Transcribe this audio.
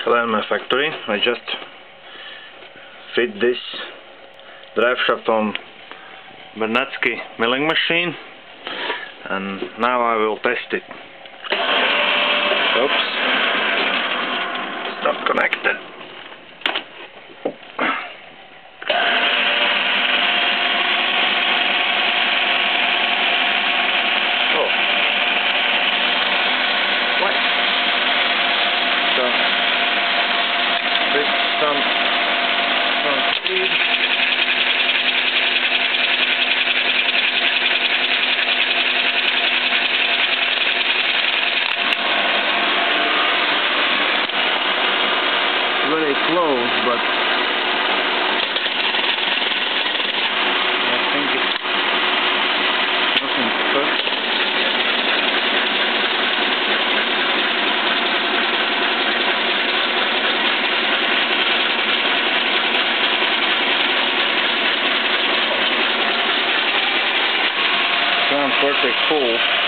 Hello in my factory. I just fit this drive shaft on Biernatzki milling machine, and now I will test it. Oops, it's not connected. Oh, what? So, some speed. Very close, but I think it's nothing perfect. Sounds perfect full.